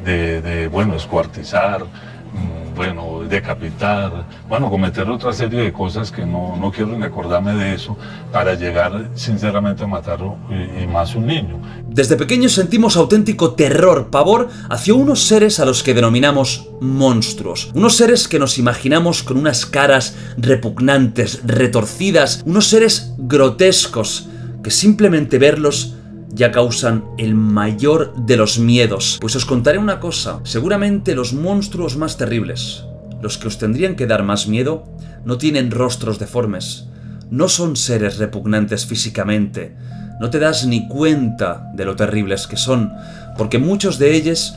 bueno, descuartizar, bueno, decapitar, bueno, cometer otra serie de cosas que no quiero ni acordarme de eso, para llegar sinceramente a matar y más un niño. Desde pequeños sentimos auténtico terror, pavor hacia unos seres a los que denominamos monstruos. Unos seres que nos imaginamos con unas caras repugnantes, retorcidas, unos seres grotescos que simplemente verlos ya causan el mayor de los miedos. Pues os contaré una cosa, seguramente los monstruos más terribles, los que os tendrían que dar más miedo, no tienen rostros deformes, no son seres repugnantes físicamente, no te das ni cuenta de lo terribles que son, porque muchos de ellos,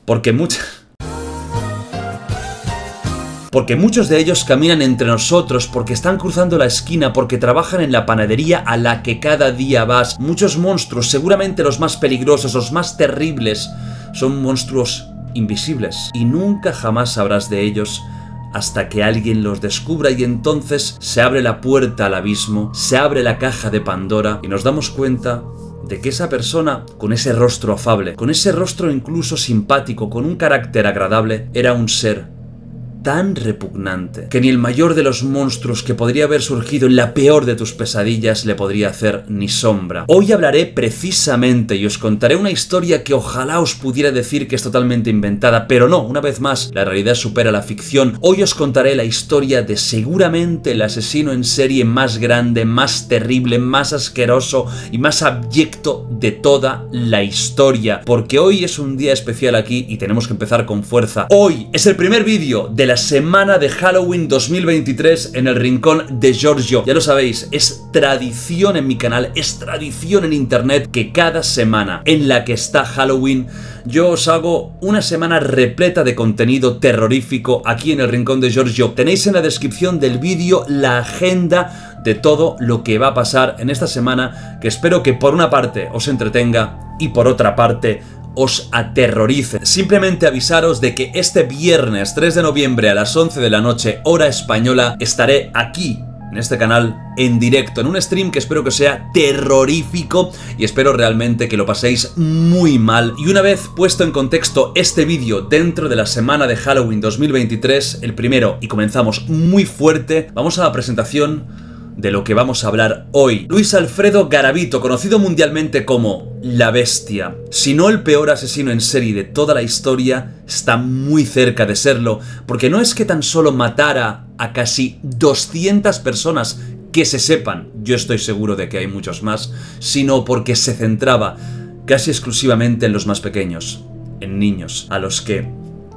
porque muchos de ellos caminan entre nosotros, porque están cruzando la esquina, porque trabajan en la panadería a la que cada día vas. Muchos monstruos, seguramente los más peligrosos, los más terribles, son monstruos invisibles. Y nunca jamás sabrás de ellos hasta que alguien los descubra, y entonces se abre la puerta al abismo, se abre la caja de Pandora y nos damos cuenta de que esa persona, con ese rostro afable, con ese rostro incluso simpático, con un carácter agradable, era un ser tan repugnante que ni el mayor de los monstruos que podría haber surgido en la peor de tus pesadillas le podría hacer ni sombra. Hoy hablaré precisamente y os contaré una historia que ojalá os pudiera decir que es totalmente inventada, pero no, una vez más, la realidad supera la ficción. Hoy os contaré la historia de seguramente el asesino en serie más grande, más terrible, más asqueroso y más abyecto de toda la historia, porque hoy es un día especial aquí y tenemos que empezar con fuerza. Hoy es el primer vídeo de la semana de Halloween 2023 en el rincón de Giorgio. Ya lo sabéis, es tradición en mi canal, es tradición en internet que cada semana en la que está Halloween yo os hago una semana repleta de contenido terrorífico aquí en el rincón de Giorgio. Tenéis en la descripción del vídeo la agenda de todo lo que va a pasar en esta semana, que espero que por una parte os entretenga y por otra parte os aterrorice. Simplemente avisaros de que este viernes 3 de noviembre a las 11 de la noche, hora española, estaré aquí en este canal en directo, en un stream que espero que sea terrorífico y espero realmente que lo paséis muy mal. Y una vez puesto en contexto este vídeo dentro de la semana de Halloween 2023, el primero, y comenzamos muy fuerte, vamos a la presentación de lo que vamos a hablar hoy. Luis Alfredo Garavito, conocido mundialmente como La Bestia. Si no el peor asesino en serie de toda la historia, está muy cerca de serlo, porque no es que tan solo matara a casi 200 personas que se sepan, yo estoy seguro de que hay muchos más, sino porque se centraba casi exclusivamente en los más pequeños, en niños, a los que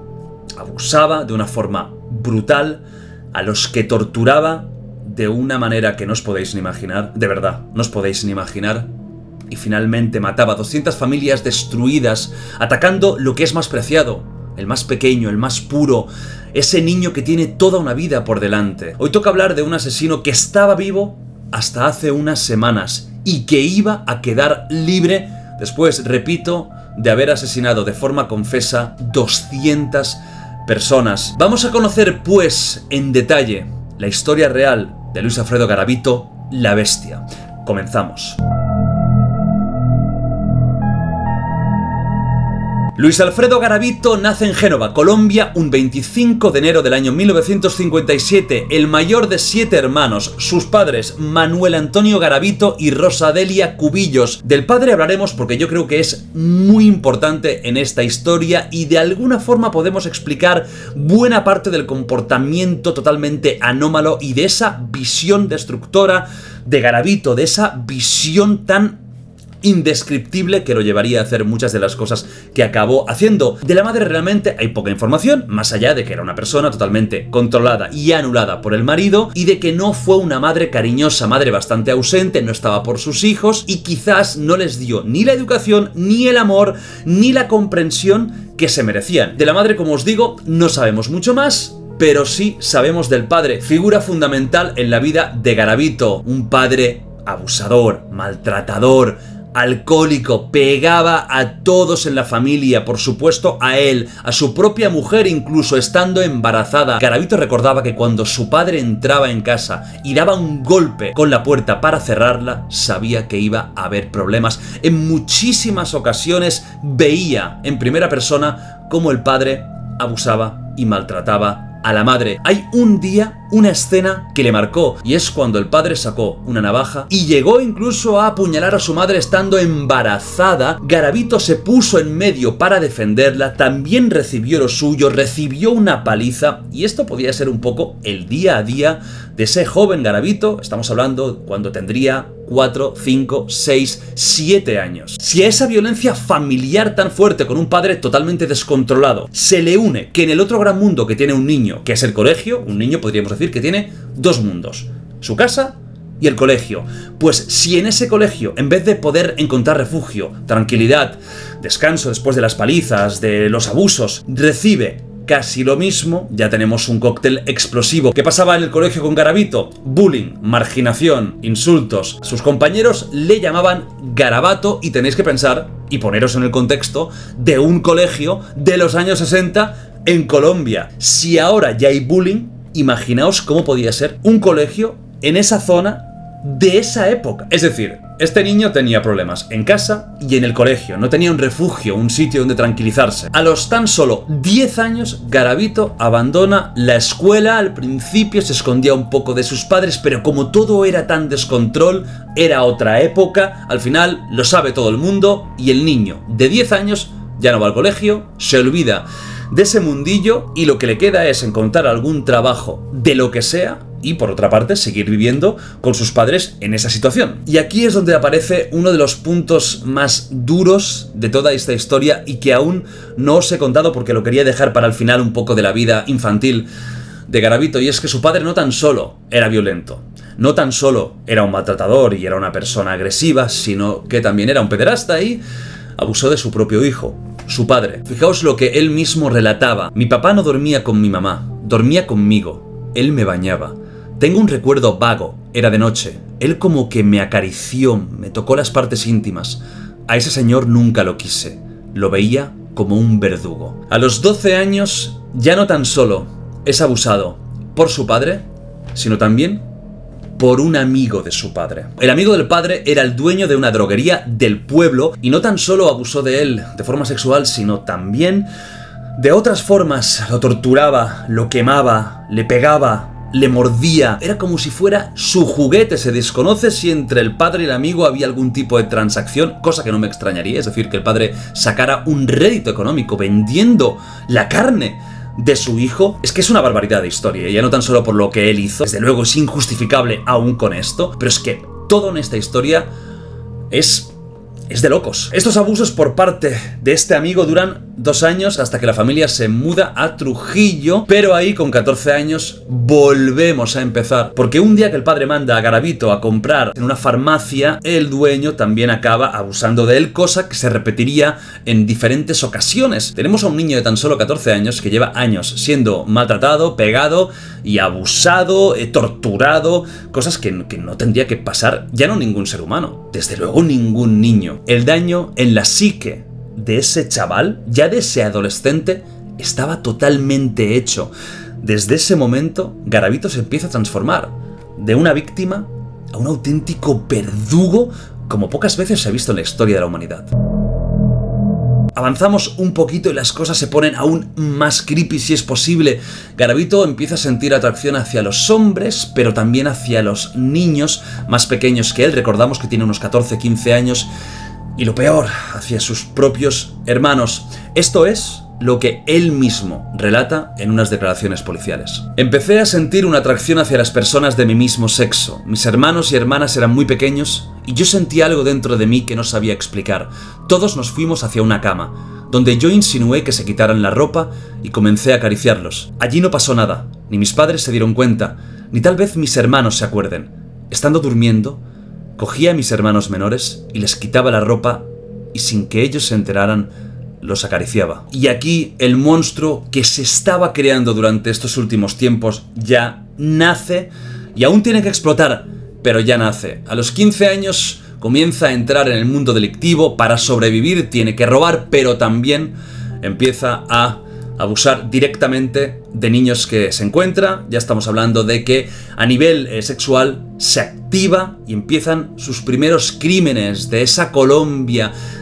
abusaba de una forma brutal, a los que torturaba de una manera que no os podéis ni imaginar, de verdad, no os podéis ni imaginar, y finalmente mataba a 200 familias destruidas, atacando lo que es más preciado, el más pequeño, el más puro, ese niño que tiene toda una vida por delante. Hoy toca hablar de un asesino que estaba vivo hasta hace unas semanas y que iba a quedar libre después, repito, de haber asesinado de forma confesa 200 personas. Vamos a conocer, pues, en detalle la historia real de Luis Alfredo Garavito, La Bestia. Comenzamos. Luis Alfredo Garavito nace en Génova, Colombia, un 25 de enero del año 1957, el mayor de 7 hermanos, sus padres Manuel Antonio Garavito y Rosa Delia Cubillos. Del padre hablaremos porque yo creo que es muy importante en esta historia y de alguna forma podemos explicar buena parte del comportamiento totalmente anómalo y de esa visión destructora de Garavito, de esa visión tan indescriptible que lo llevaría a hacer muchas de las cosas que acabó haciendo. De la madre realmente hay poca información, más allá de que era una persona totalmente controlada y anulada por el marido, y de que no fue una madre cariñosa, madre bastante ausente, no estaba por sus hijos y quizás no les dio ni la educación, ni el amor, ni la comprensión que se merecían. De la madre, como os digo, no sabemos mucho más, pero sí sabemos del padre, figura fundamental en la vida de Garavito, un padre abusador, maltratador, alcohólico, pegaba a todos en la familia, por supuesto a él, a su propia mujer incluso estando embarazada. Garavito recordaba que cuando su padre entraba en casa y daba un golpe con la puerta para cerrarla, sabía que iba a haber problemas. En muchísimas ocasiones veía en primera persona cómo el padre abusaba y maltrataba a la madre. Hay un día, una escena que le marcó, y es cuando el padre sacó una navaja y llegó incluso a apuñalar a su madre estando embarazada. Garavito se puso en medio para defenderla, también recibió lo suyo, recibió una paliza, y esto podía ser un poco el día a día de ese joven Garavito. Estamos hablando cuando tendría 4, 5, 6, 7 años. Si a esa violencia familiar tan fuerte con un padre totalmente descontrolado se le une que en el otro gran mundo que tiene un niño, que es el colegio, un niño podríamos decir que tiene dos mundos, su casa y el colegio. Pues si en ese colegio, en vez de poder encontrar refugio, tranquilidad, descanso después de las palizas, de los abusos, recibe casi lo mismo, ya tenemos un cóctel explosivo. ¿Qué pasaba en el colegio con Garavito? Bullying, marginación, insultos. Sus compañeros le llamaban Garabato, y tenéis que pensar y poneros en el contexto de un colegio de los años 60 en Colombia. Si ahora ya hay bullying, imaginaos cómo podía ser un colegio en esa zona de esa época. Es decir, este niño tenía problemas en casa y en el colegio, no tenía un refugio, un sitio donde tranquilizarse. A los tan solo 10 años, Garavito abandona la escuela. Al principio se escondía un poco de sus padres, pero como todo era tan descontrol, era otra época, al final lo sabe todo el mundo, y el niño de 10 años ya no va al colegio, se olvida de ese mundillo, y lo que le queda es encontrar algún trabajo de lo que sea, y por otra parte seguir viviendo con sus padres en esa situación. Y aquí es donde aparece uno de los puntos más duros de toda esta historia, y que aún no os he contado porque lo quería dejar para el final un poco de la vida infantil de Garavito, y es que su padre no tan solo era violento, no tan solo era un maltratador y era una persona agresiva, sino que también era un pederasta y abusó de su propio hijo, su padre. Fijaos lo que él mismo relataba: mi papá no dormía con mi mamá, dormía conmigo, él me bañaba. Tengo un recuerdo vago, era de noche, él como que me acarició, me tocó las partes íntimas. A ese señor nunca lo quise, lo veía como un verdugo. A los 12 años ya no tan solo es abusado por su padre, sino también por un amigo de su padre. El amigo del padre era el dueño de una droguería del pueblo, y no tan solo abusó de él de forma sexual, sino también de otras formas. Lo torturaba, lo quemaba, le pegaba, le mordía. Era como si fuera su juguete. Se desconoce si entre el padre y el amigo había algún tipo de transacción, cosa que no me extrañaría, es decir, que el padre sacara un rédito económico vendiendo la carne de su hijo. Es que es una barbaridad de historia, y ya no tan solo por lo que él hizo, desde luego es injustificable aún con esto, pero es que todo en esta historia es de locos. Estos abusos por parte de este amigo duran 2 años hasta que la familia se muda a Trujillo, pero ahí con 14 años volvemos a empezar, porque un día que el padre manda a Garavito a comprar en una farmacia, el dueño también acaba abusando de él, cosa que se repetiría en diferentes ocasiones. Tenemos a un niño de tan solo 14 años que lleva años siendo maltratado, pegado y abusado, torturado, cosas que no tendría que pasar ya no ningún ser humano, desde luego ningún niño. El daño en la psique de ese chaval, ya de ese adolescente, estaba totalmente hecho. Desde ese momento, Garavito se empieza a transformar de una víctima a un auténtico verdugo como pocas veces se ha visto en la historia de la humanidad. Avanzamos un poquito y las cosas se ponen aún más creepy si es posible. Garavito empieza a sentir atracción hacia los hombres, pero también hacia los niños más pequeños que él. Recordamos que tiene unos 14, 15 años. Y lo peor, hacia sus propios hermanos. Esto es lo que él mismo relata en unas declaraciones policiales. Empecé a sentir una atracción hacia las personas de mi mismo sexo. Mis hermanos y hermanas eran muy pequeños y yo sentí algo dentro de mí que no sabía explicar. Todos nos fuimos hacia una cama, donde yo insinué que se quitaran la ropa y comencé a acariciarlos. Allí no pasó nada, ni mis padres se dieron cuenta, ni tal vez mis hermanos se acuerden. Estando durmiendo, cogía a mis hermanos menores y les quitaba la ropa y sin que ellos se enteraran, los acariciaba. Y aquí el monstruo que se estaba creando durante estos últimos tiempos ya nace, y aún tiene que explotar, pero ya nace. A los 15 años comienza a entrar en el mundo delictivo. Para sobrevivir tiene que robar, pero también empieza a abusar directamente de niños que se encuentra. Ya estamos hablando de que a nivel sexual se activa y empiezan sus primeros crímenes de esa Colombia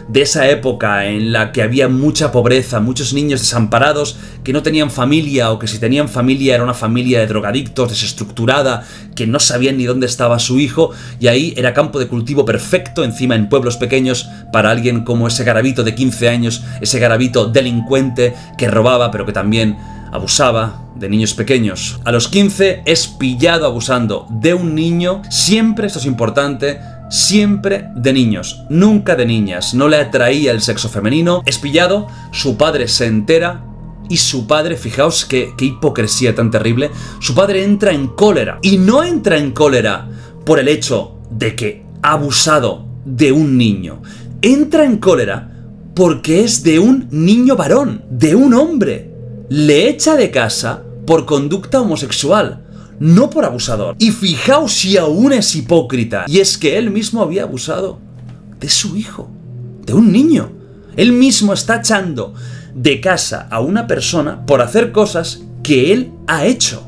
de esa época en la que había mucha pobreza, muchos niños desamparados que no tenían familia, o que si tenían familia era una familia de drogadictos, desestructurada, que no sabían ni dónde estaba su hijo, y ahí era campo de cultivo perfecto, encima en pueblos pequeños, para alguien como ese Garavito de 15 años, ese Garavito delincuente que robaba, pero que también abusaba de niños pequeños. A los 15 es pillado abusando de un niño, siempre, esto es importante, siempre de niños, nunca de niñas. No le atraía el sexo femenino, es pillado, su padre se entera y su padre, fijaos qué hipocresía tan terrible, su padre entra en cólera. Y no entra en cólera por el hecho de que ha abusado de un niño, entra en cólera porque es de un niño varón, de un hombre. Le echa de casa por conducta homosexual, no por abusador. Y fijaos si aún es hipócrita, y es que él mismo había abusado de su hijo, de un niño. Él mismo está echando de casa a una persona por hacer cosas que él ha hecho.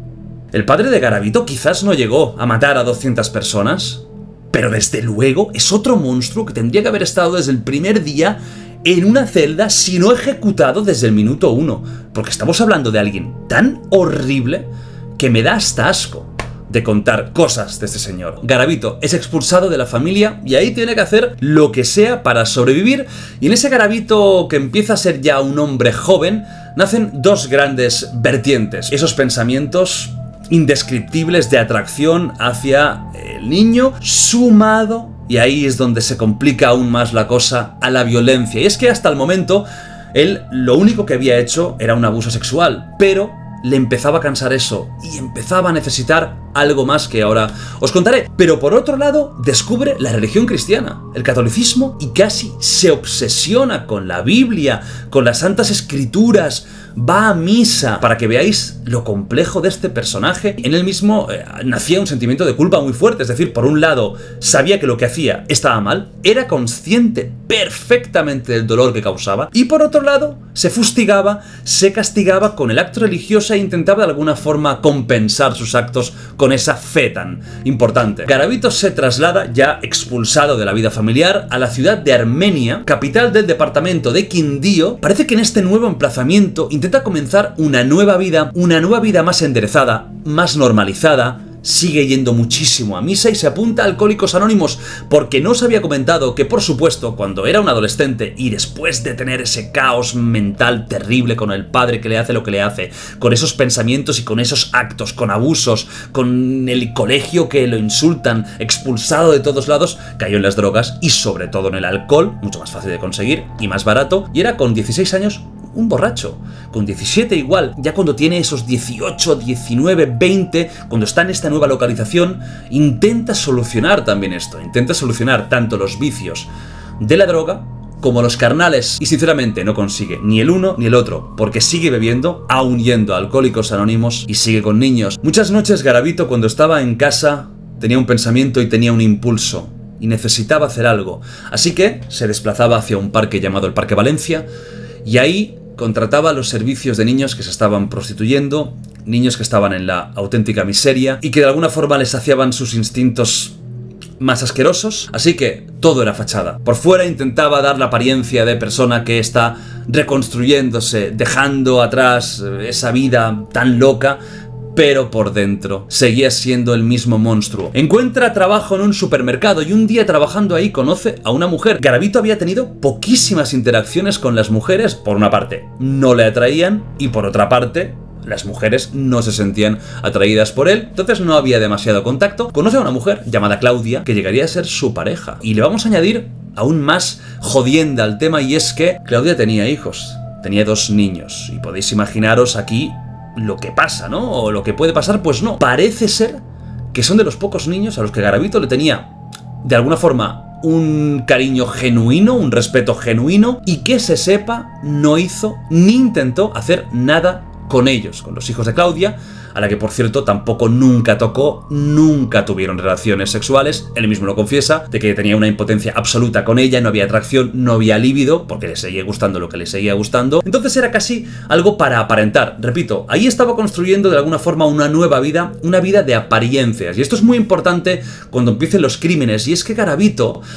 El padre de Garavito quizás no llegó a matar a 200 personas, pero desde luego es otro monstruo que tendría que haber estado desde el primer día en una celda, si no ejecutado desde el minuto 1, porque estamos hablando de alguien tan horrible que me da hasta asco de contar cosas de este señor. Garavito es expulsado de la familia y ahí tiene que hacer lo que sea para sobrevivir, y en ese Garavito que empieza a ser ya un hombre joven, nacen dos grandes vertientes, esos pensamientos indescriptibles de atracción hacia el niño, sumado, y ahí es donde se complica aún más la cosa, a la violencia. Y es que hasta el momento él lo único que había hecho era un abuso sexual, pero le empezaba a cansar eso y empezaba a necesitar algo más que ahora os contaré. Pero por otro lado, descubre la religión cristiana, el catolicismo, y casi se obsesiona con la Biblia, con las santas escrituras, va a misa, para que veáis lo complejo de este personaje. En él mismo nacía un sentimiento de culpa muy fuerte, es decir, por un lado sabía que lo que hacía estaba mal, era consciente perfectamente del dolor que causaba, y por otro lado se fustigaba, se castigaba con el acto religioso e intentaba de alguna forma compensar sus actos con esa fe tan importante. Garavito se traslada, ya expulsado de la vida familiar, a la ciudad de Armenia, capital del departamento de Quindío. Parece que en este nuevo emplazamiento intenta comenzar una nueva vida más enderezada, más normalizada. Sigue yendo muchísimo a misa y se apunta a Alcohólicos Anónimos, porque no os había comentado que, por supuesto, cuando era un adolescente y después de tener ese caos mental terrible con el padre que le hace lo que le hace, con esos pensamientos y con esos actos, con abusos, con el colegio que lo insultan, expulsado de todos lados, cayó en las drogas y sobre todo en el alcohol, mucho más fácil de conseguir y más barato, y era con 16 años un borracho, con 17 igual. Ya cuando tiene esos 18, 19, 20, cuando está en esta nueva localización, intenta solucionar también esto, intenta solucionar tanto los vicios de la droga como los carnales, y sinceramente no consigue ni el uno ni el otro, porque sigue bebiendo, aún yendo a Alcohólicos Anónimos, y sigue con niños. Muchas noches Garavito, cuando estaba en casa, tenía un pensamiento y tenía un impulso, y necesitaba hacer algo, así que se desplazaba hacia un parque llamado el Parque Valencia, y ahí contrataba los servicios de niños que se estaban prostituyendo, niños que estaban en la auténtica miseria y que de alguna forma les saciaban sus instintos más asquerosos. Así que todo era fachada. Por fuera intentaba dar la apariencia de persona que está reconstruyéndose, dejando atrás esa vida tan loca, pero por dentro seguía siendo el mismo monstruo. Encuentra trabajo en un supermercado y un día trabajando ahí conoce a una mujer. Garavito había tenido poquísimas interacciones con las mujeres. Por una parte no le atraían y por otra parte las mujeres no se sentían atraídas por él, entonces no había demasiado contacto. Conoce a una mujer llamada Claudia que llegaría a ser su pareja, y le vamos a añadir aún más jodienda al tema, y es que Claudia tenía hijos, tenía 2 niños, y podéis imaginaros aquí lo que pasa, ¿no? O lo que puede pasar. Pues no, parece ser que son de los pocos niños a los que Garavito le tenía de alguna forma un cariño genuino, un respeto genuino, y que se sepa no hizo ni intentó hacer nada con ellos, con los hijos de Claudia, a la que por cierto tampoco nunca tocó, nunca tuvieron relaciones sexuales. Él mismo lo confiesa, de que tenía una impotencia absoluta con ella, no había atracción, no había líbido, porque le seguía gustando lo que le seguía gustando. Entonces era casi algo para aparentar. Repito, ahí estaba construyendo de alguna forma una nueva vida, una vida de apariencias, y esto es muy importante cuando empiecen los crímenes. Y es que Garavito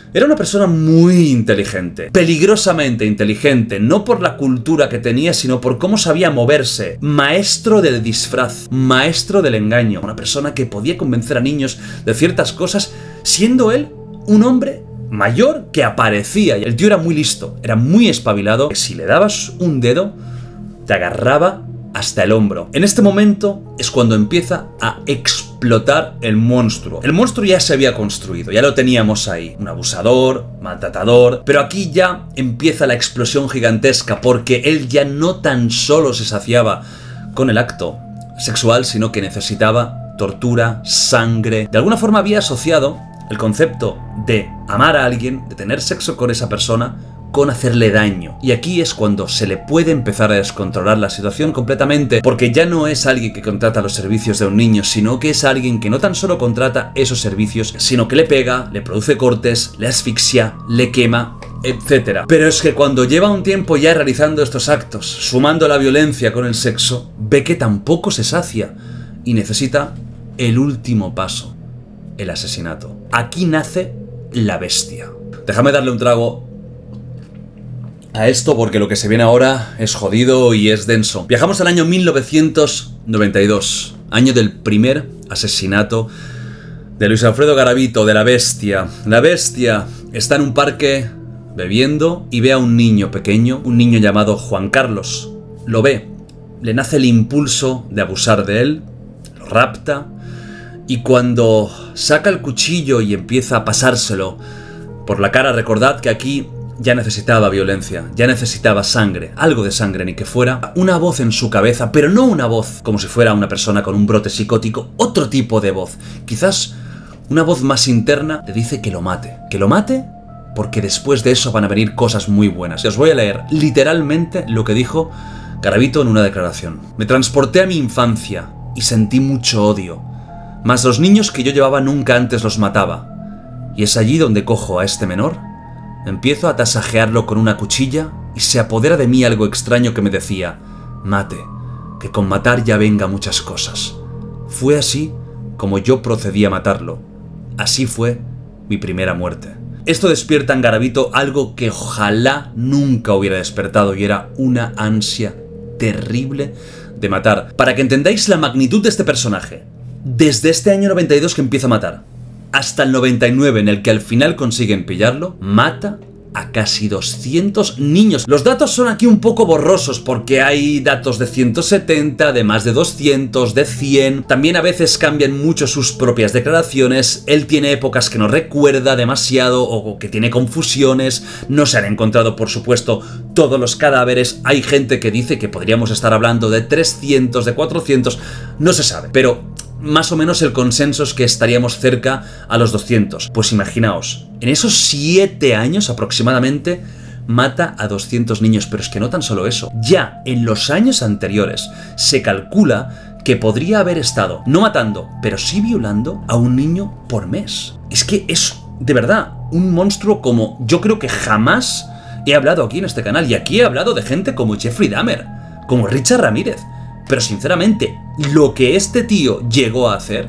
Era una persona muy inteligente, peligrosamente inteligente, no por la cultura que tenía, sino por cómo sabía moverse. Maestro del disfraz, maestro del engaño, una persona que podía convencer a niños de ciertas cosas, siendo él un hombre mayor que aparecía. Y el tío era muy listo, era muy espabilado, que si le dabas un dedo, te agarraba hasta el hombro. En este momento es cuando empieza a explotar el monstruo. El monstruo ya se había construido, ya lo teníamos ahí. Un abusador, maltratador. Pero aquí ya empieza la explosión gigantesca, porque él ya no tan solo se saciaba con el acto sexual, sino que necesitaba tortura, sangre. De alguna forma había asociado el concepto de amar a alguien, de tener sexo con esa persona, con hacerle daño. Y aquí es cuando se le puede empezar a descontrolar la situación completamente, porque ya no es alguien que contrata los servicios de un niño, sino que es alguien que no tan solo contrata esos servicios, sino que le pega, le produce cortes, le asfixia, le quema, etc. Pero es que cuando lleva un tiempo ya realizando estos actos, sumando la violencia con el sexo, ve que tampoco se sacia y necesita el último paso, el asesinato. Aquí nace la bestia. Déjame darle un trago a esto porque lo que se viene ahora es jodido y es denso. Viajamos al año 1992, año del primer asesinato de Luis Alfredo Garavito, de la bestia. La bestia está en un parque bebiendo y ve a un niño pequeño, un niño llamado Juan Carlos. Lo ve, le nace el impulso de abusar de él, lo rapta y cuando saca el cuchillo y empieza a pasárselo por la cara, recordad que aquí ya necesitaba violencia, ya necesitaba sangre, algo de sangre, ni que fuera una voz en su cabeza, pero no una voz como si fuera una persona con un brote psicótico, otro tipo de voz, quizás una voz más interna, le dice que lo mate porque después de eso van a venir cosas muy buenas. Y os voy a leer literalmente lo que dijo Garavito en una declaración. Me transporté a mi infancia y sentí mucho odio, mas los niños que yo llevaba nunca antes los mataba, y es allí donde cojo a este menor. Empiezo a tasajearlo con una cuchilla y se apodera de mí algo extraño que me decía: mate, que con matar ya venga muchas cosas. Fue así como yo procedí a matarlo. Así fue mi primera muerte. Esto despierta en Garavito algo que ojalá nunca hubiera despertado, y era una ansia terrible de matar. Para que entendáis la magnitud de este personaje, desde este año 92 que empieza a matar, hasta el 99 en el que al final consiguen pillarlo, mata a casi 200 niños. Los datos son aquí un poco borrosos porque hay datos de 170, de más de 200, de 100. También a veces cambian mucho sus propias declaraciones. Él tiene épocas que no recuerda demasiado o que tiene confusiones. No se han encontrado, por supuesto, todos los cadáveres. Hay gente que dice que podríamos estar hablando de 300, de 400. No se sabe, pero más o menos el consenso es que estaríamos cerca a los 200. Pues imaginaos, en esos 7 años aproximadamente mata a 200 niños. Pero es que no tan solo eso, ya en los años anteriores se calcula que podría haber estado no matando, pero sí violando a un niño por mes. Es que es, de verdad, un monstruo como yo creo que jamás he hablado aquí en este canal. Y aquí he hablado de gente como Jeffrey Dahmer, como Richard Ramírez. Pero sinceramente, lo que este tío llegó a hacer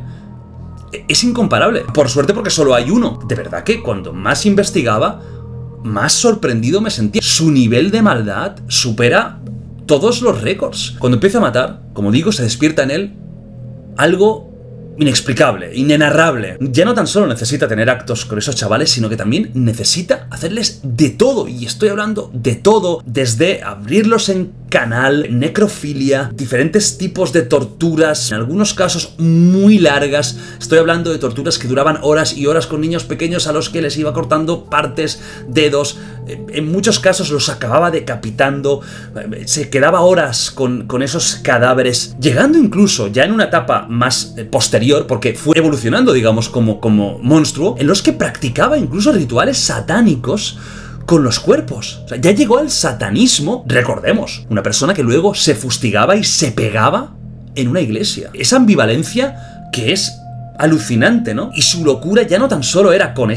es incomparable. Por suerte, porque solo hay uno. De verdad que cuando más investigaba, más sorprendido me sentía. Su nivel de maldad supera todos los récords. Cuando empieza a matar, como digo, se despierta en él algo inexplicable, inenarrable. Ya no tan solo necesita tener actos con esos chavales, sino que también necesita hacerles de todo. Y estoy hablando de todo, desde abrirlos en canal, necrofilia, diferentes tipos de torturas, en algunos casos muy largas. Estoy hablando de torturas que duraban horas y horas con niños pequeños a los que les iba cortando partes, dedos. En muchos casos los acababa decapitando. Se quedaba horas con esos cadáveres, llegando incluso ya en una etapa más posterior, porque fue evolucionando, digamos, como monstruo, en los que practicaba incluso rituales satánicos con los cuerpos. O sea, ya llegó al satanismo. Recordemos, una persona que luego se fustigaba y se pegaba en una iglesia. Esa ambivalencia que es alucinante, ¿no? Y su locura ya no tan solo era con esa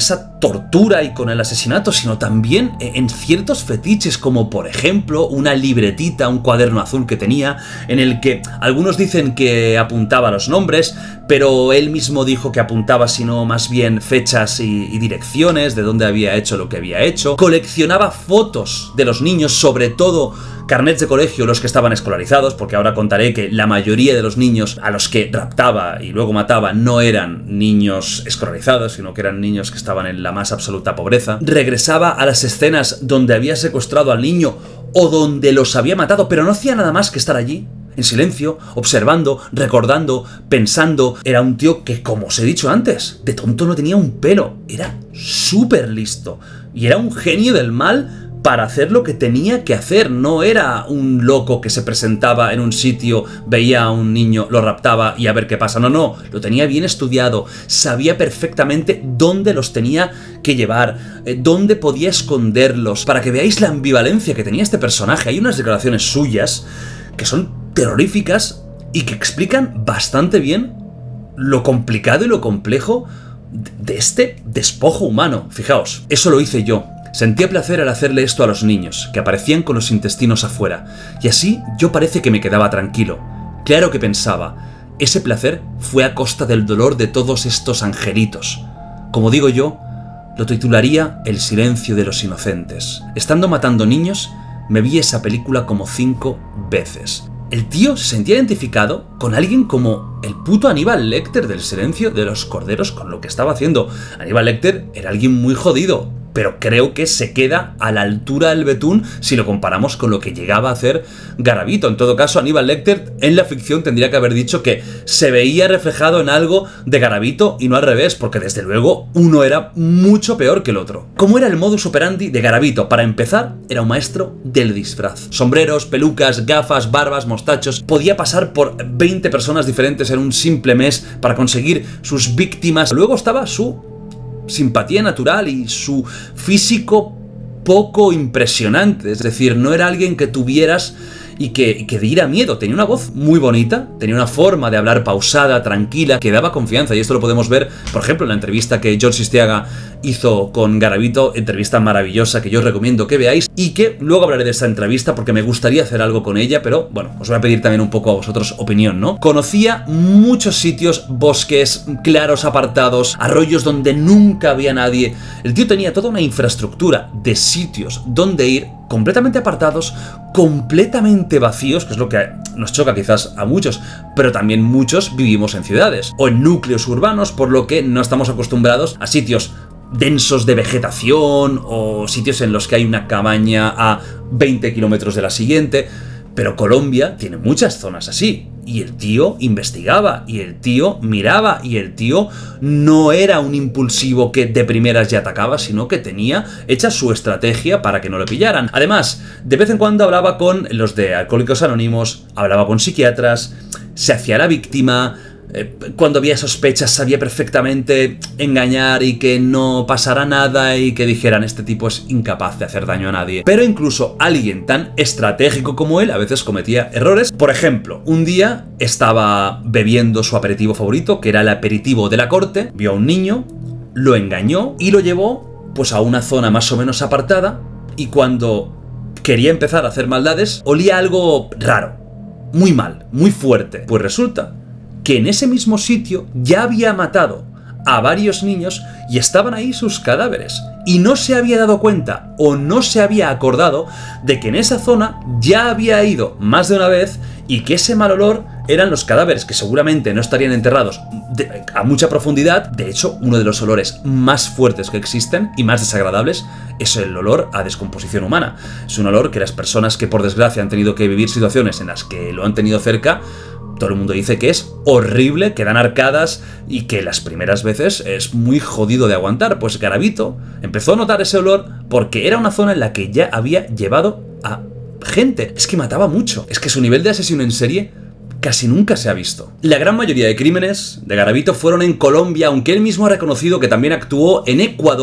tortura y con el asesinato, sino también en ciertos fetiches, como por ejemplo una libretita, un cuaderno azul que tenía, en el que algunos dicen que apuntaba los nombres, pero él mismo dijo que apuntaba sino más bien fechas y direcciones de dónde había hecho lo que había hecho. Coleccionaba fotos de los niños, sobre todo carnets de colegio, los que estaban escolarizados, porque ahora contaré que la mayoría de los niños a los que raptaba y luego mataba no eran niños escolarizados, sino que eran niños que estaban en la más absoluta pobreza. Regresaba a las escenas donde había secuestrado al niño o donde los había matado, pero no hacía nada más que estar allí, en silencio, observando, recordando, pensando. Era un tío que, como os he dicho antes, de tonto no tenía un pelo. Era súper listo. Y era un genio del mal para hacer lo que tenía que hacer. No era un loco que se presentaba en un sitio, veía a un niño, lo raptaba y a ver qué pasa. No, no, lo tenía bien estudiado. Sabía perfectamente dónde los tenía que llevar, dónde podía esconderlos. Para que veáis la ambivalencia que tenía este personaje, hay unas declaraciones suyas que son terroríficas y que explican bastante bien lo complicado y lo complejo de este despojo humano. Fijaos, eso lo hice yo. Sentía placer al hacerle esto a los niños, que aparecían con los intestinos afuera, y así yo parece que me quedaba tranquilo. Claro que pensaba, ese placer fue a costa del dolor de todos estos angelitos. Como digo yo, lo titularía El silencio de los inocentes. Estando matando niños, me vi esa película como 5 veces. El tío se sentía identificado con alguien como el puto Aníbal Lecter del Silencio de los Corderos con lo que estaba haciendo. Aníbal Lecter era alguien muy jodido, pero creo que se queda a la altura del betún si lo comparamos con lo que llegaba a hacer Garavito. En todo caso, Aníbal Lecter en la ficción tendría que haber dicho que se veía reflejado en algo de Garavito y no al revés, porque desde luego uno era mucho peor que el otro. ¿Cómo era el modus operandi de Garavito? Para empezar, era un maestro del disfraz. Sombreros, pelucas, gafas, barbas, mostachos. Podía pasar por 20 personas diferentes en un simple mes para conseguir sus víctimas. Luego estaba su simpatía natural y su físico poco impresionante, es decir, no era alguien que tuvieras y que diera miedo. Tenía una voz muy bonita, tenía una forma de hablar pausada, tranquila, que daba confianza, y esto lo podemos ver, por ejemplo, en la entrevista que George Istiaga hizo con Garavito, entrevista maravillosa que yo os recomiendo que veáis, y que luego hablaré de esta entrevista porque me gustaría hacer algo con ella, pero bueno, os voy a pedir también un poco a vosotros opinión, ¿no? Conocía muchos sitios, bosques, claros apartados, arroyos donde nunca había nadie. El tío tenía toda una infraestructura de sitios donde ir, completamente apartados, completamente vacíos, que es lo que nos choca quizás a muchos, pero también muchos vivimos en ciudades o en núcleos urbanos, por lo que no estamos acostumbrados a sitios densos de vegetación o sitios en los que hay una cabaña a 20 kilómetros de la siguiente. Pero Colombia tiene muchas zonas así, y el tío investigaba, y el tío miraba, y el tío no era un impulsivo que de primeras ya atacaba, sino que tenía hecha su estrategia para que no lo pillaran. Además, de vez en cuando hablaba con los de Alcohólicos Anónimos, hablaba con psiquiatras, se hacía la víctima. Cuando había sospechas sabía perfectamente engañar y que no pasara nada y que dijeran este tipo es incapaz de hacer daño a nadie. Pero incluso alguien tan estratégico como él a veces cometía errores. Por ejemplo, un día estaba bebiendo su aperitivo favorito, que era el aperitivo de la corte, vio a un niño, lo engañó y lo llevó pues a una zona más o menos apartada, y cuando quería empezar a hacer maldades olía algo raro, muy mal, muy fuerte. Pues resulta que en ese mismo sitio ya había matado a varios niños y estaban ahí sus cadáveres. Y no se había dado cuenta o no se había acordado de que en esa zona ya había ido más de una vez y que ese mal olor eran los cadáveres, que seguramente no estarían enterrados a mucha profundidad. De hecho, uno de los olores más fuertes que existen y más desagradables es el olor a descomposición humana. Es un olor que las personas que por desgracia han tenido que vivir situaciones en las que lo han tenido cerca, todo el mundo dice que es horrible, que dan arcadas y que las primeras veces es muy jodido de aguantar. Pues Garavito empezó a notar ese olor porque era una zona en la que ya había llevado a gente. Es que mataba mucho. Es que su nivel de asesino en serie casi nunca se ha visto. La gran mayoría de crímenes de Garavito fueron en Colombia, aunque él mismo ha reconocido que también actuó en Ecuador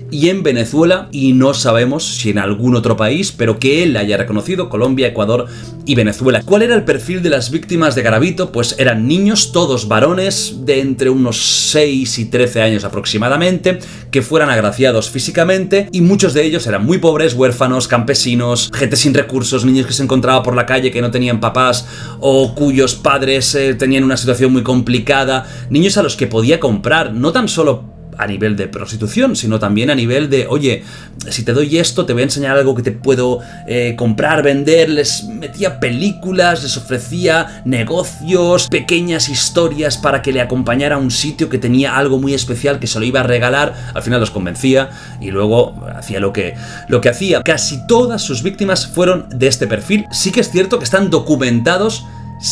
y en Venezuela, y no sabemos si en algún otro país, pero que él haya reconocido Colombia, Ecuador y Venezuela. ¿Cuál era el perfil de las víctimas de Garavito? Pues eran niños, todos varones, de entre unos 6 y 13 años aproximadamente, que fueran agraciados físicamente, y muchos de ellos eran muy pobres, huérfanos, campesinos, gente sin recursos, niños que se encontraban por la calle que no tenían papás o cuyos padres tenían una situación muy complicada, niños a los que podía comprar, no tan solo a nivel de prostitución, sino también a nivel de, oye, si te doy esto, te voy a enseñar algo que te puedo comprar, vender. Les metía películas, les ofrecía negocios, pequeñas historias para que le acompañara a un sitio que tenía algo muy especial que se lo iba a regalar. Al final los convencía y luego hacía lo que hacía. Casi todas sus víctimas fueron de este perfil. Sí que es cierto que están documentados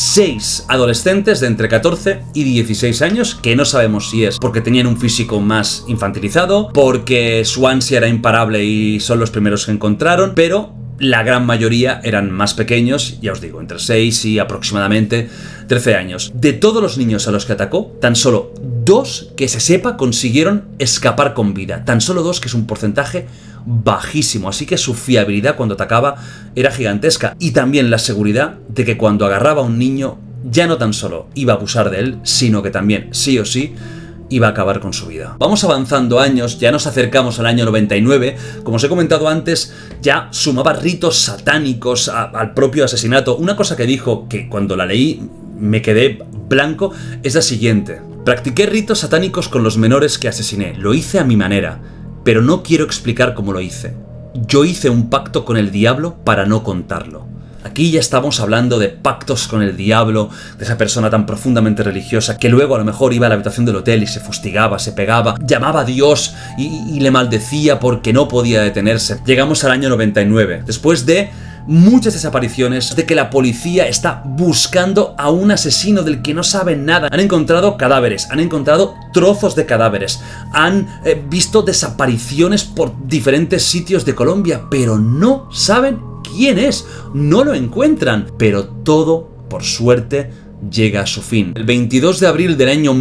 6 adolescentes de entre 14 y 16 años, que no sabemos si es porque tenían un físico más infantilizado, porque su ansia era imparable y son los primeros que encontraron, pero la gran mayoría eran más pequeños, ya os digo, entre 6 y aproximadamente 13 años. De todos los niños a los que atacó, tan solo 2 que se sepa consiguieron escapar con vida. Tan solo 2, que es un porcentaje bajísimo, así que su fiabilidad cuando atacaba era gigantesca, y también la seguridad de que cuando agarraba a un niño ya no tan solo iba a abusar de él, sino que también, sí o sí, iba a acabar con su vida. Vamos avanzando años, ya nos acercamos al año 99, como os he comentado antes, ya sumaba ritos satánicos al propio asesinato. Una cosa que dijo, que cuando la leí me quedé blanco, es la siguiente: practiqué ritos satánicos con los menores que asesiné, lo hice a mi manera, pero no quiero explicar cómo lo hice. Yo hice un pacto con el diablo para no contarlo. Aquí ya estamos hablando de pactos con el diablo, de esa persona tan profundamente religiosa que luego a lo mejor iba a la habitación del hotel y se fustigaba, se pegaba, llamaba a Dios y le maldecía porque no podía detenerse. Llegamos al año 99, después de muchas desapariciones, de que la policía está buscando a un asesino del que no saben nada. Han encontrado cadáveres, han encontrado trozos de cadáveres, han visto desapariciones por diferentes sitios de Colombia, pero no saben quién es, no lo encuentran. Pero todo, por suerte, llega a su fin. El 22 de abril del año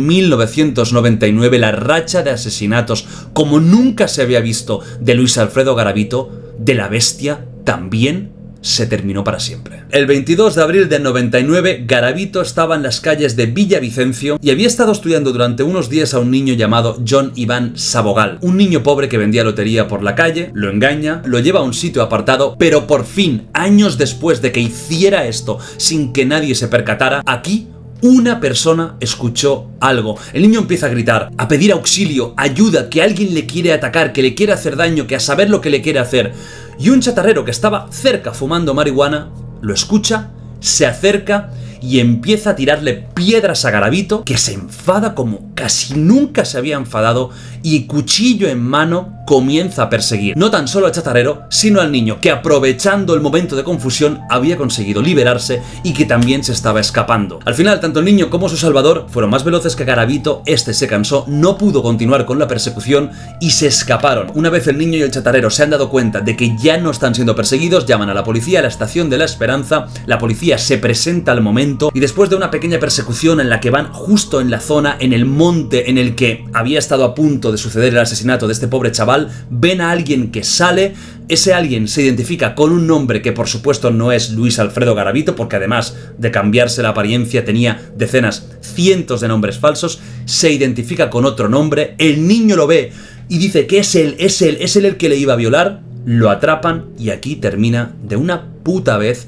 1999, la racha de asesinatos como nunca se había visto de Luis Alfredo Garavito, de la bestia, también se terminó para siempre. El 22 de abril del 99, Garavito estaba en las calles de Villavicencio y había estado estudiando durante unos días a un niño llamado John Iván Sabogal, un niño pobre que vendía lotería por la calle, lo engaña, lo lleva a un sitio apartado, pero por fin, años después de que hiciera esto sin que nadie se percatara, aquí una persona escuchó algo. El niño empieza a gritar, a pedir auxilio, ayuda, que alguien le quiere atacar, que le quiere hacer daño, que a saber lo que le quiere hacer. Y un chatarrero que estaba cerca fumando marihuana lo escucha, se acerca y empieza a tirarle piedras a Garavito, que se enfada como casi nunca se había enfadado y cuchillo en mano comienza a perseguir no tan solo al chatarrero, sino al niño, que aprovechando el momento de confusión había conseguido liberarse y que también se estaba escapando. Al final, tanto el niño como su salvador fueron más veloces que Garavito. Este se cansó, no pudo continuar con la persecución y se escaparon. Una vez el niño y el chatarrero se han dado cuenta de que ya no están siendo perseguidos, llaman a la policía a la estación de La Esperanza. La policía se presenta al momento y después de una pequeña persecución en la que van justo en la zona, en el monte en el que había estado a punto de suceder el asesinato de este pobre chaval, ven a alguien que sale. Ese alguien se identifica con un nombre que por supuesto no es Luis Alfredo Garavito, porque además de cambiarse la apariencia tenía decenas, cientos de nombres falsos. Se identifica con otro nombre, el niño lo ve y dice que es él el que le iba a violar. Lo atrapan y aquí termina de una puta vez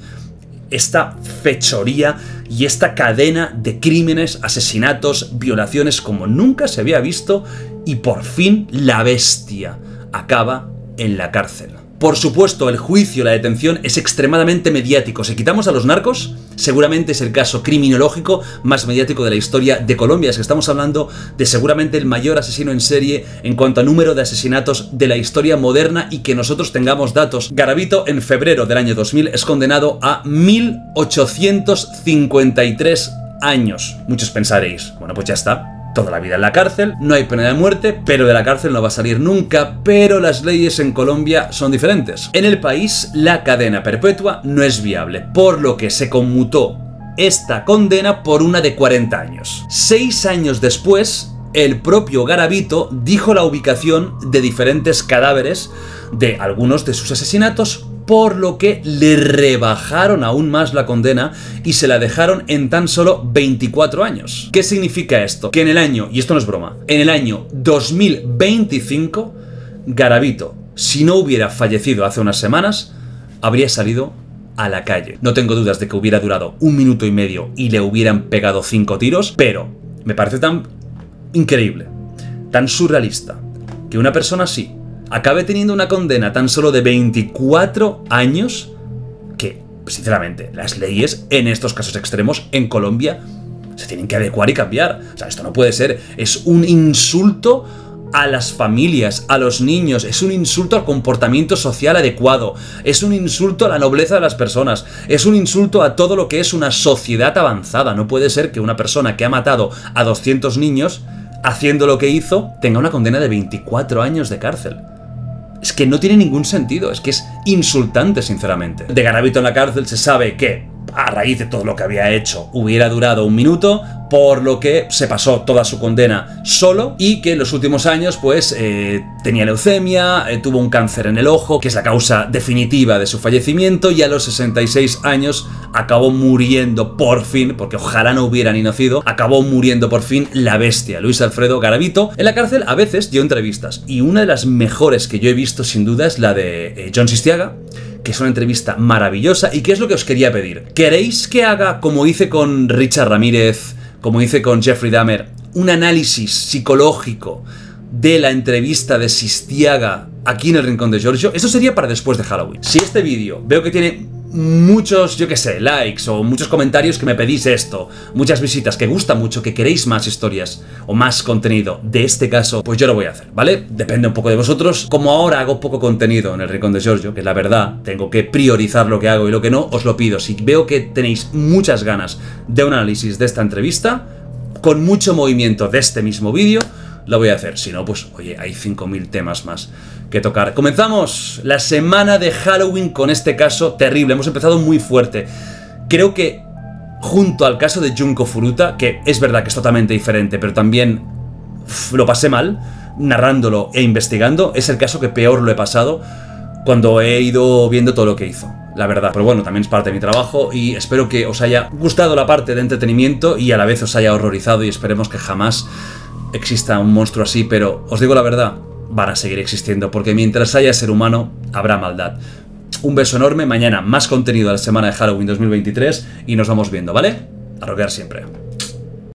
esta fechoría y esta cadena de crímenes, asesinatos, violaciones como nunca se había visto, y por fin la bestia acaba en la cárcel. Por supuesto, el juicio, la detención es extremadamente mediático. Si quitamos a los narcos, seguramente es el caso criminológico más mediático de la historia de Colombia. Es que estamos hablando de seguramente el mayor asesino en serie en cuanto a número de asesinatos de la historia moderna y que nosotros tengamos datos. Garavito, en febrero del año 2000, es condenado a 1853 años. Muchos pensaréis, bueno, pues ya está. Toda la vida en la cárcel, no hay pena de muerte, pero de la cárcel no va a salir nunca. Pero las leyes en Colombia son diferentes. En el país, la cadena perpetua no es viable, por lo que se conmutó esta condena por una de 40 años. 6 años después, el propio Garavito dijo la ubicación de diferentes cadáveres de algunos de sus asesinatos, por lo que le rebajaron aún más la condena y se la dejaron en tan solo 24 años. ¿Qué significa esto? Que en el año, y esto no es broma, en el año 2025, Garavito, si no hubiera fallecido hace unas semanas, habría salido a la calle. No tengo dudas de que hubiera durado 1 minuto y medio y le hubieran pegado 5 tiros, pero me parece tan increíble, tan surrealista, que una persona así acabe teniendo una condena tan solo de 24 años, que, sinceramente, las leyes en estos casos extremos en Colombia se tienen que adecuar y cambiar. O sea, esto no puede ser. Es un insulto a las familias, a los niños, es un insulto al comportamiento social adecuado, es un insulto a la nobleza de las personas, es un insulto a todo lo que es una sociedad avanzada. No puede ser que una persona que ha matado a 200 niños haciendo lo que hizo tenga una condena de 24 años de cárcel. Es que no tiene ningún sentido, es que es insultante, sinceramente. De Garavito en la cárcel se sabe que, a raíz de todo lo que había hecho, hubiera durado 1 minuto, por lo que se pasó toda su condena solo, y que en los últimos años, pues, tenía leucemia, tuvo un cáncer en el ojo, que es la causa definitiva de su fallecimiento, y a los 66 años acabó muriendo por fin, porque ojalá no hubiera ni nacido, acabó muriendo por fin la bestia, Luis Alfredo Garavito. En la cárcel a veces dio entrevistas, y una de las mejores que yo he visto sin duda es la de Jon Sistiaga, que es una entrevista maravillosa. ¿Y qué es lo que os quería pedir? ¿Queréis que haga, como hice con Richard Ramírez, como hice con Jeffrey Dahmer, un análisis psicológico de la entrevista de Sistiaga aquí en el Rincón de Giorgio? Eso sería para después de Halloween. Si este vídeo veo que tiene muchos, yo qué sé, likes o muchos comentarios que me pedís esto, muchas visitas, que gusta mucho, que queréis más historias o más contenido de este caso, pues yo lo voy a hacer, ¿vale? Depende un poco de vosotros. Como ahora hago poco contenido en el Rincón de Giorgio, que es la verdad, tengo que priorizar lo que hago y lo que no, os lo pido. Si veo que tenéis muchas ganas de un análisis de esta entrevista, con mucho movimiento de este mismo vídeo, lo voy a hacer. Si no, pues oye, hay 5000 temas más que tocar. Comenzamos la semana de Halloween con este caso terrible. Hemos empezado muy fuerte. Creo que junto al caso de Junko Furuta, que es verdad que es totalmente diferente, pero también lo pasé mal narrándolo e investigando, es el caso que peor lo he pasado cuando he ido viendo todo lo que hizo, la verdad. Pero bueno, también es parte de mi trabajo y espero que os haya gustado la parte de entretenimiento y a la vez os haya horrorizado, y esperemos que jamás exista un monstruo así, pero os digo la verdad, van a seguir existiendo, porque mientras haya ser humano, habrá maldad. Un beso enorme, mañana más contenido de la semana de Halloween 2023 y nos vamos viendo, ¿vale? A roquear siempre.